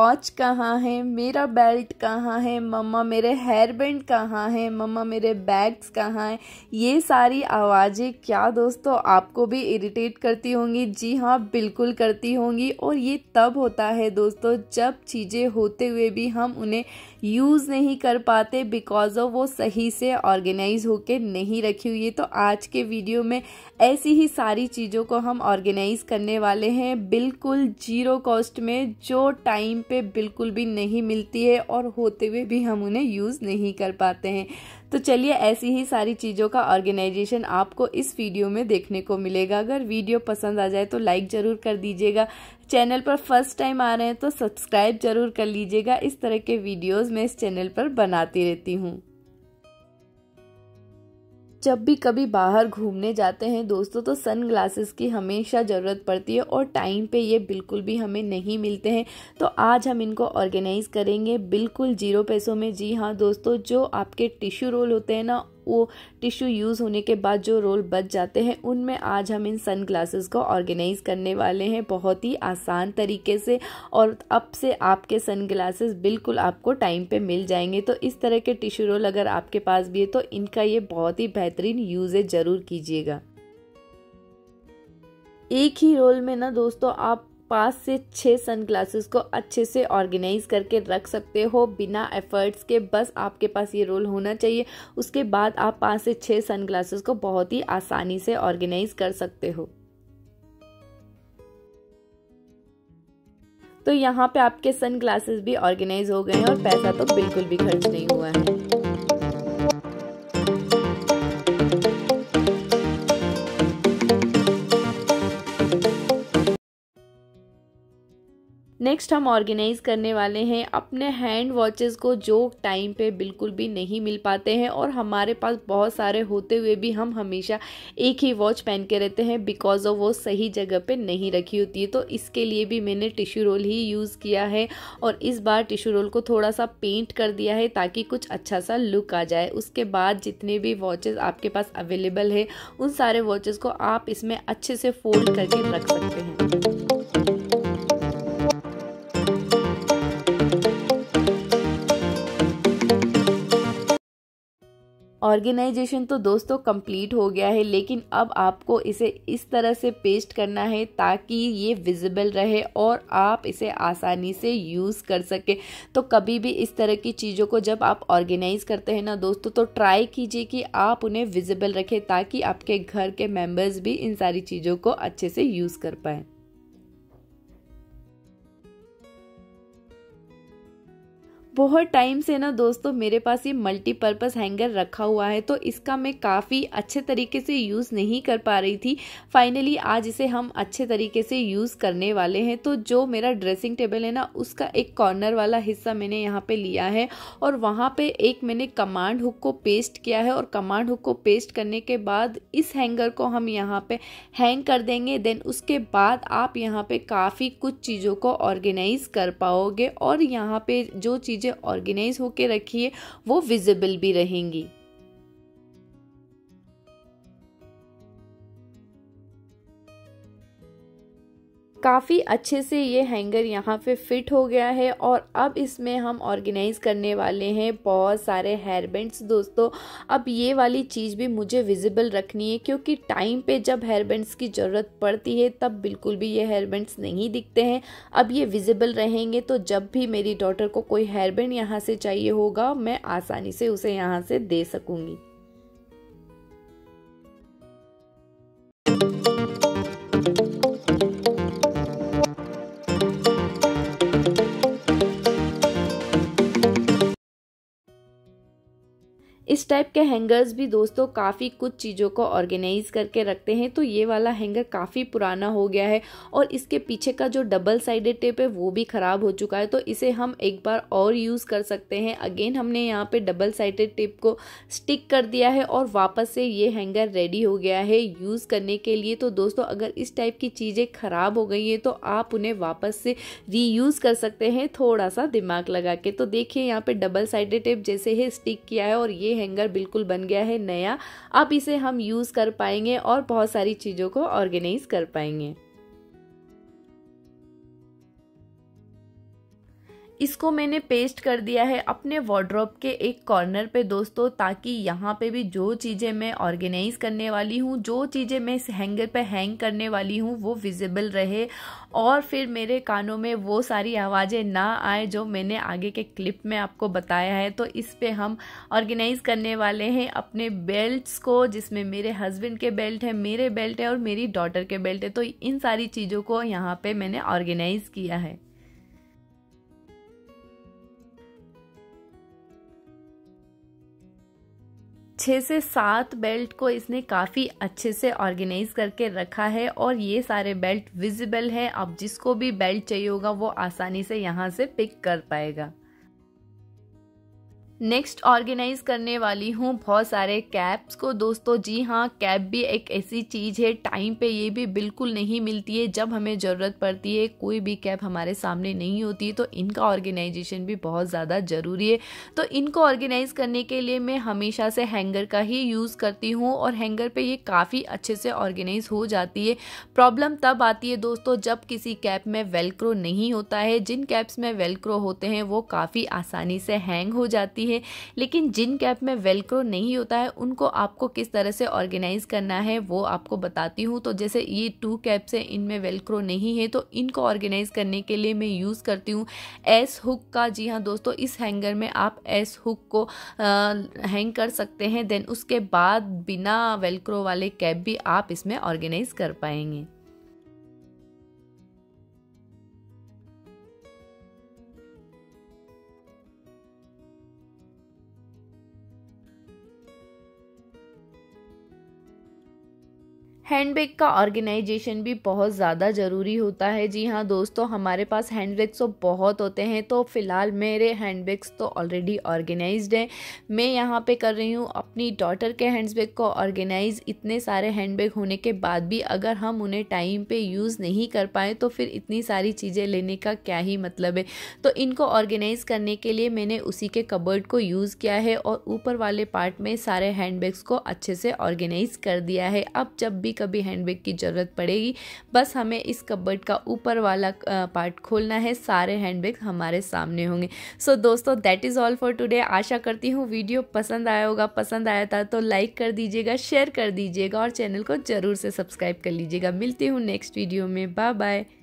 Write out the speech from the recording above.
Watch कहाँ है, मेरा बेल्ट कहाँ है, मम्मा मेरे हेयर बैंड कहाँ है, मम्मा मेरे बैग्स कहाँ है। ये सारी आवाज़ें क्या दोस्तों आपको भी इरिटेट करती होंगी? जी हाँ, बिल्कुल करती होंगी। और ये तब होता है दोस्तों जब चीज़ें होते हुए भी हम उन्हें यूज़ नहीं कर पाते बिकॉज ऑफ वो सही से ऑर्गेनाइज होके नहीं रखी हुई है। तो आज के वीडियो में ऐसी ही सारी चीज़ों को हम ऑर्गेनाइज करने वाले हैं बिल्कुल जीरो कॉस्ट में, जो टाइम पे बिल्कुल भी नहीं मिलती है और होते हुए भी हम उन्हें यूज़ नहीं कर पाते हैं। तो चलिए ऐसी ही सारी चीज़ों का ऑर्गेनाइजेशन आपको इस वीडियो में देखने को मिलेगा। अगर वीडियो पसंद आ जाए तो लाइक ज़रूर कर दीजिएगा। चैनल पर फर्स्ट टाइम आ रहे हैं तो सब्सक्राइब जरूर कर लीजिएगा। इस तरह के वीडियोस मैं इस चैनल पर बनाती रहती हूँ। जब भी कभी बाहर घूमने जाते हैं दोस्तों तो सन ग्लासेस की हमेशा ज़रूरत पड़ती है और टाइम पे ये बिल्कुल भी हमें नहीं मिलते हैं। तो आज हम इनको ऑर्गेनाइज करेंगे बिल्कुल जीरो पैसों में। जी हाँ दोस्तों, जो आपके टिश्यू रोल होते हैं ना, वो टिश्यू यूज़ होने के बाद जो रोल बच जाते हैं उनमें आज हम इन सन ग्लासेस को ऑर्गेनाइज करने वाले हैं बहुत ही आसान तरीके से। और अब से आपके सन ग्लासेस बिल्कुल आपको टाइम पे मिल जाएंगे। तो इस तरह के टिश्यू रोल अगर आपके पास भी है तो इनका ये बहुत ही बेहतरीन यूज़ ज़रूर कीजिएगा। एक ही रोल में ना दोस्तों आप 5 से 6 सन ग्लासेस को अच्छे से ऑर्गेनाइज करके रख सकते हो बिना एफर्ट्स के। बस आपके पास ये रोल होना चाहिए, उसके बाद आप 5 से 6 सन ग्लासेस को बहुत ही आसानी से ऑर्गेनाइज कर सकते हो। तो यहाँ पे आपके सन ग्लासेस भी ऑर्गेनाइज हो गए हैं और पैसा तो बिल्कुल भी खर्च नहीं हुआ है। नेक्स्ट हम ऑर्गेनाइज करने वाले हैं अपने हैंड वॉचेस को, जो टाइम पे बिल्कुल भी नहीं मिल पाते हैं और हमारे पास बहुत सारे होते हुए भी हम हमेशा एक ही वॉच पहन के रहते हैं बिकॉज ऑफ वो सही जगह पे नहीं रखी होती है। तो इसके लिए भी मैंने टिश्यू रोल ही यूज़ किया है और इस बार टिश्यू रोल को थोड़ा सा पेंट कर दिया है ताकि कुछ अच्छा सा लुक आ जाए। उसके बाद जितने भी वॉचेस आपके पास अवेलेबल है उन सारे वॉचेस को आप इसमें अच्छे से फोल्ड करके रख सकते हैं। ऑर्गेनाइजेशन तो दोस्तों कंप्लीट हो गया है, लेकिन अब आपको इसे इस तरह से पेस्ट करना है ताकि ये विजिबल रहे और आप इसे आसानी से यूज़ कर सके। तो कभी भी इस तरह की चीज़ों को जब आप ऑर्गेनाइज करते हैं ना दोस्तों तो ट्राई कीजिए कि आप उन्हें विजिबल रखें ताकि आपके घर के मेंबर्स भी इन सारी चीज़ों को अच्छे से यूज़ कर पाएँ। बहुत टाइम से ना दोस्तों मेरे पास ये मल्टीपर्पज़ हैंगर रखा हुआ है तो इसका मैं काफ़ी अच्छे तरीके से यूज़ नहीं कर पा रही थी। फाइनली आज इसे हम अच्छे तरीके से यूज़ करने वाले हैं। तो जो मेरा ड्रेसिंग टेबल है ना उसका एक कॉर्नर वाला हिस्सा मैंने यहाँ पे लिया है और वहाँ पे एक मैंने कमांड हुक को पेस्ट किया है और कमांड हुक को पेस्ट करने के बाद इस हैंगर को हम यहाँ पे हैंग कर देंगे। देन उसके बाद आप यहाँ पे काफ़ी कुछ चीज़ों को ऑर्गेनाइज कर पाओगे और यहाँ पे जो चीज़ें ऑर्गेनाइज होके रखी है वो विजिबल भी रहेंगी। काफ़ी अच्छे से ये हैंगर यहाँ पे फिट हो गया है और अब इसमें हम ऑर्गेनाइज करने वाले हैं बहुत सारे हेयर बैंड्स दोस्तों। अब ये वाली चीज़ भी मुझे विजिबल रखनी है क्योंकि टाइम पे जब हेयर बैंड्स की ज़रूरत पड़ती है तब बिल्कुल भी ये हेयर बैंड्स नहीं दिखते हैं। अब ये विजिबल रहेंगे तो जब भी मेरी डॉटर को कोई हेयर बैंड यहाँ से चाहिए होगा मैं आसानी से उसे यहाँ से दे सकूँगी। इस टाइप के हैंगर्स भी दोस्तों काफ़ी कुछ चीज़ों को ऑर्गेनाइज करके रखते हैं। तो ये वाला हैंगर काफ़ी पुराना हो गया है और इसके पीछे का जो डबल साइडेड टेप है वो भी ख़राब हो चुका है। तो इसे हम एक बार और यूज़ कर सकते हैं। अगेन हमने यहाँ पे डबल साइडेड टेप को स्टिक कर दिया है और वापस से ये हैंगर रेडी हो गया है यूज़ करने के लिए। तो दोस्तों अगर इस टाइप की चीज़ें ख़राब हो गई हैं तो आप उन्हें वापस से रीयूज़ कर सकते हैं थोड़ा सा दिमाग लगा के। तो देखिए यहाँ पे डबल साइडेड टेप जैसे ही स्टिक किया है और ये हैंगर बिल्कुल बन गया है नया। अब इसे हम यूज कर पाएंगे और बहुत सारी चीजों को ऑर्गेनाइज कर पाएंगे। इसको मैंने पेस्ट कर दिया है अपने वार्डरोब के एक कॉर्नर पे दोस्तों, ताकि यहाँ पे भी जो चीज़ें मैं ऑर्गेनाइज करने वाली हूँ, जो चीज़ें मैं इस हैंगर पे हैंग करने वाली हूँ वो विजिबल रहे और फिर मेरे कानों में वो सारी आवाज़ें ना आए जो मैंने आगे के क्लिप में आपको बताया है। तो इस पे हम ऑर्गेनाइज करने वाले हैं अपने बेल्ट्स को, जिसमें मेरे हस्बैंड के बेल्ट है, मेरे बेल्ट है और मेरी डॉटर के बेल्ट है। तो इन सारी चीज़ों को यहाँ पे मैंने ऑर्गेनाइज किया है। 6 से 7 बेल्ट को इसने काफ़ी अच्छे से ऑर्गेनाइज करके रखा है और ये सारे बेल्ट विजिबल है। अब जिसको भी बेल्ट चाहिए होगा वो आसानी से यहाँ से पिक कर पाएगा। नेक्स्ट ऑर्गेनाइज करने वाली हूँ बहुत सारे कैप्स को दोस्तों। जी हाँ, कैप भी एक ऐसी चीज़ है, टाइम पे ये भी बिल्कुल नहीं मिलती है। जब हमें ज़रूरत पड़ती है कोई भी कैप हमारे सामने नहीं होती, तो इनका ऑर्गेनाइजेशन भी बहुत ज़्यादा ज़रूरी है। तो इनको ऑर्गेनाइज करने के लिए मैं हमेशा से हैंगर का ही यूज़ करती हूँ और हैंगर पर ये काफ़ी अच्छे से ऑर्गेनाइज हो जाती है। प्रॉब्लम तब आती है दोस्तों जब किसी कैप में वेलक्रो नहीं होता है। जिन कैप्स में वेलक्रो होते हैं वो काफ़ी आसानी से हैंग हो जाती है, लेकिन जिन कैप में वेलक्रो नहीं होता है उनको आपको किस तरह से ऑर्गेनाइज करना है वो आपको बताती हूँ। तो जैसे ये 2 कैप्स हैं, इनमें वेलक्रो नहीं है, तो इनको ऑर्गेनाइज करने के लिए मैं यूज़ करती हूँ एस हुक का। जी हाँ दोस्तों, इस हैंगर में आप एस हुक को हैंग कर सकते हैं। देन उसके बाद बिना वेलक्रो वाले कैप भी आप इसमें ऑर्गेनाइज कर पाएंगे। हैंडबैग का ऑर्गेनाइजेशन भी बहुत ज़्यादा ज़रूरी होता है। जी हाँ दोस्तों, हमारे पास हैंडबैग्स तो बहुत होते हैं, तो फ़िलहाल मेरे हैंडबैग्स तो ऑलरेडी ऑर्गेनाइज्ड हैं। मैं यहाँ पे कर रही हूँ अपनी डॉटर के हैंडबैग को ऑर्गेनाइज। इतने सारे हैंडबैग होने के बाद भी अगर हम उन्हें टाइम पे यूज़ नहीं कर पाए तो फिर इतनी सारी चीज़ें लेने का क्या ही मतलब है। तो इनको ऑर्गेनाइज करने के लिए मैंने उसी के कबर्ड को यूज़ किया है और ऊपर वाले पार्ट में सारे हैंडबैग्स को अच्छे से ऑर्गेनाइज कर दिया है। अब जब भी कभी हैंडबैग की ज़रूरत पड़ेगी बस हमें इस कबर्ड का ऊपर वाला पार्ट खोलना है, सारे हैंडबैग हमारे सामने होंगे। सो दोस्तों, that is all for today. आशा करती हूँ वीडियो पसंद आया होगा। पसंद आया था तो लाइक कर दीजिएगा, शेयर कर दीजिएगा और चैनल को ज़रूर से सब्सक्राइब कर लीजिएगा। मिलती हूँ नेक्स्ट वीडियो में। Bye bye.